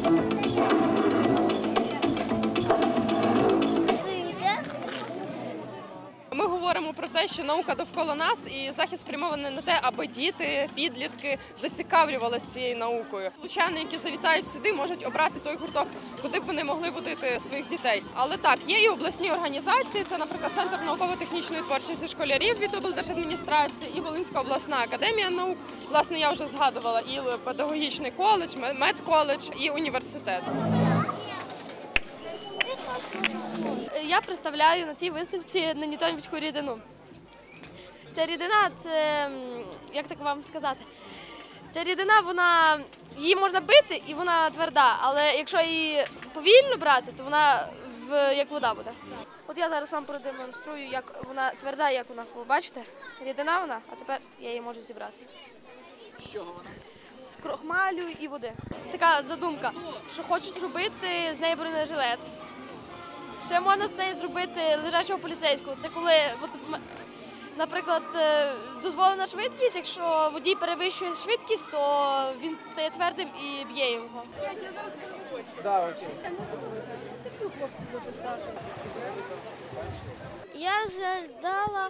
Ми говоримо про те, що наука довкола нас і захід спрямований на те, аби діти, підлітки зацікавлювалися цією наукою. Лучани, які завітають сюди, можуть обрати той гурток, куди б вони могли водити своїх дітей. Але так, є і обласні організації, це, наприклад, Центр науково-технічної творчості школярів від облдержадміністрації, і Волинська обласна академія наук. Власне, я вже згадувала і педагогічний коледж, медколедж, і університет. Я представляю на цій виставці неньютонівську рідину. Ця рідина, це, як так вам сказати, ця рідина, її можна бити і вона тверда, але якщо її повільно брати, то вона як вода буде. От я зараз вам продемонструю, як вона тверда, як вона, ви бачите, рідина вона, а тепер я її можу зібрати. З чого вона? З крохмалю і води. Така задумка, що хочу зробити з неї бронежилет. Ще можна з неї зробити лежачого поліцейського. Це коли, наприклад, дозволена швидкість, якщо водій перевищує швидкість, то він стає твердим і б'є його. Я зараз Я розглядала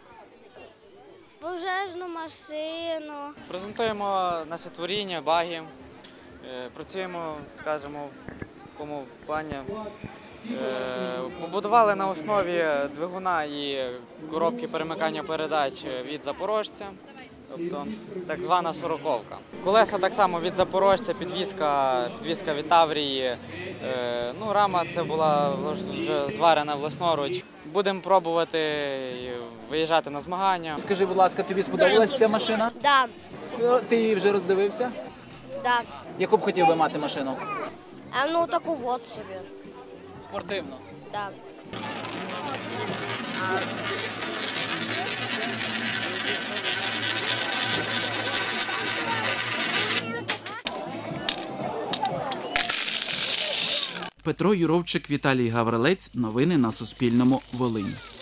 пожежну машину. Презентуємо наше творіння, баги, працюємо, скажімо, в такому плані. Побудували на основі двигуна і коробки перемикання передач від запорожця, тобто так звана сороковка. Колеса так само від запорожця, підвізка від Таврії. Рама це була вже зварена власноруч. Будемо пробувати виїжджати на змагання. Скажи, будь ласка, тобі сподобалась ця машина? Да. Ти її вже роздивився? Да. Яку б хотів би мати машину? Таку от собі. Спортивну? Да. Петро Юровчик, Віталій Гаврилець. Новини на Суспільному. Волинь.